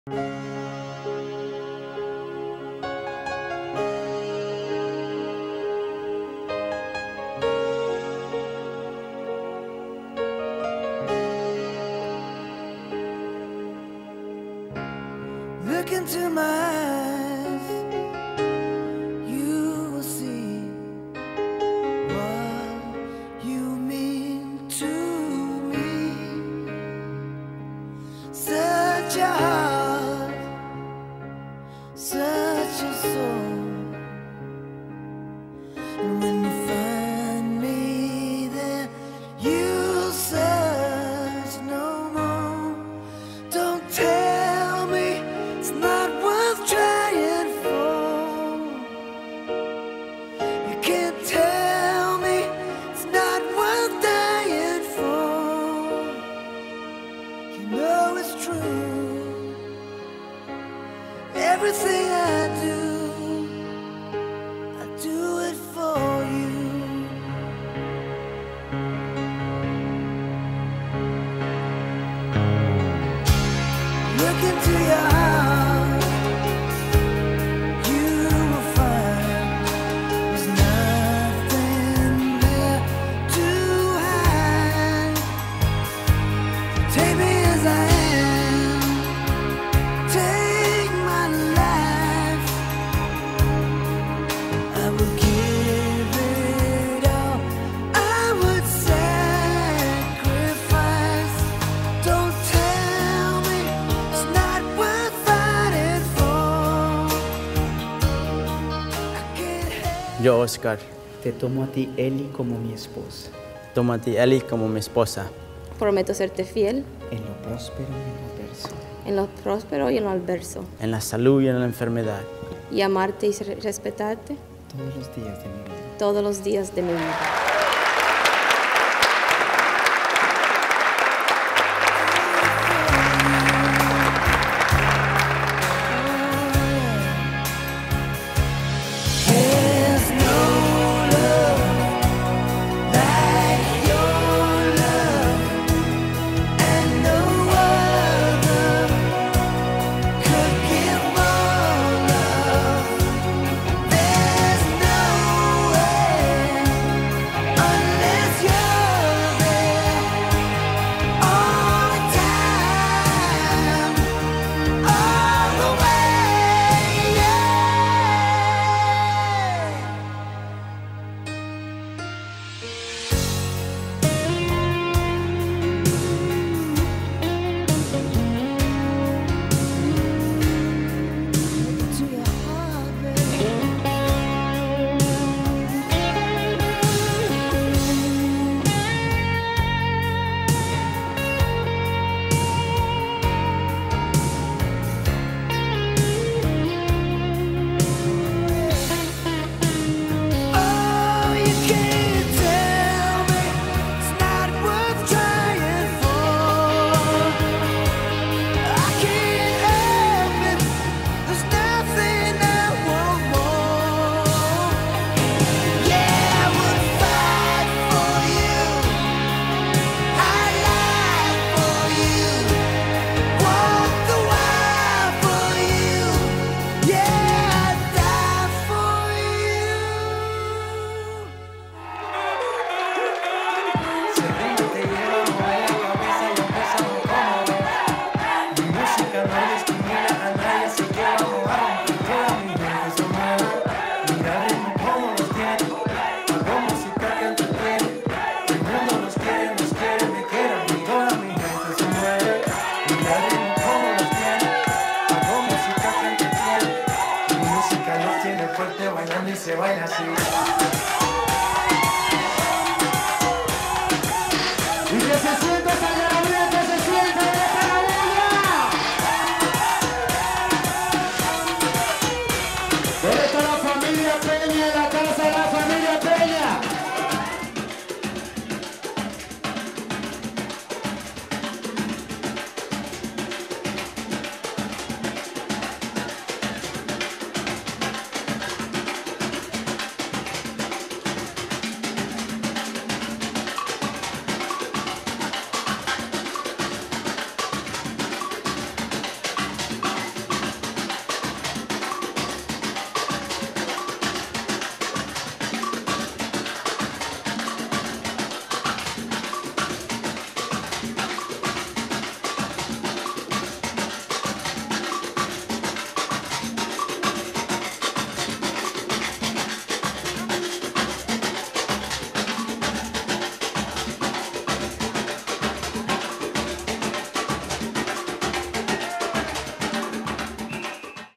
Look into my eyes, you will see what you mean to me. Such a heart, such a soul. And when you find me there, you'll search no more. Don't tell me it's not worth trying for. You can't tell me it's not worth dying for. You know it's true. Everything I do it for you. Look into your heart, you will find there's nothing there to hide. Take me as I am, take my life. I will give it all, I would sacrifice. Don't tell me it's not worth fighting for. I can't help. Yo, Oscar, Te tomo a ti, Eli, como mi esposa, tomo a ti, Eli, como mi esposa, Prometo serte fiel en lo próspero y en lo adverso, en lo próspero y en lo adverso, en la salud y en la enfermedad, y amarte y respetarte todos los días de mi vida. todos los días de mi vida. There's no love like your love, and no other could give more love. There's no way unless you're there all the time, all the way. Yeah. To your heart, baby. Oh, you can't tell me it's not worth trying for. I can't help it. There's nothing I want more. Yeah, I would fight for you. I'd lie for you. Walk the wire for you. Yeah, I'd die for you. Si el ritmo te lleva a mover la cabeza y empezamos como ves. Mi música no discrimina a nadie, así que vamos a romper toda mi gente se mueve. Mira el ritmo como los tiene, hago música que entretiene. El mundo nos quiere, me quiere, y toda mi gente se mueve. Mira el ritmo como los tiene, hago música que entretiene. Mi música los tiene fuerte bailando y se baila así.